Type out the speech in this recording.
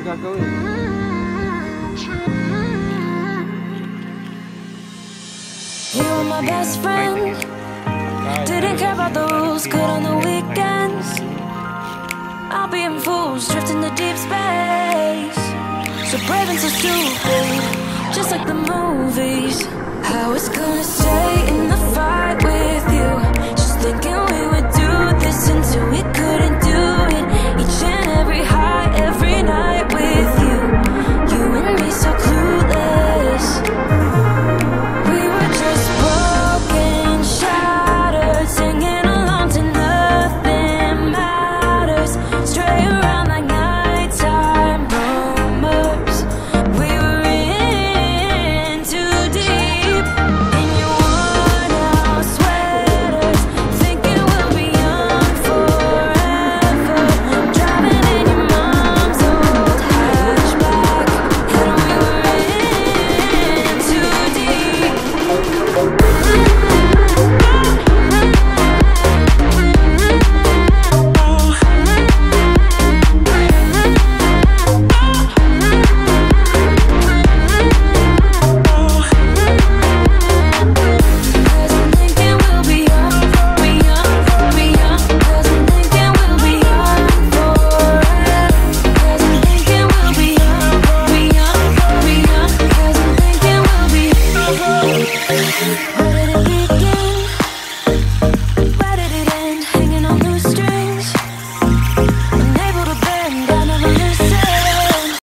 we gotta go in. You were my best friend. Didn't care about the rules, good on the weekends. I'll be in fools, drifting to deep space. So brave and so stupid, just like the movies. I was gonna stay in the fight with you, just thinking we would do this until we couldn't do it. Each and every high, every night with you. You and me so clueless. We were just broken, shattered, singing along to nothing matters. Stray around like nighttime rumors. We were in too deep. In your worn-out sweaters, thinking we'll be young forever. Driving in your mom's old hatchback, and we were in too deep. Cause I'm thinking we'll be young, be young, be young. Cause I'm thinking we'll be young forever. Cause I'm thinking we'll be young, be young, be young. Cause I'm thinking we'll be young.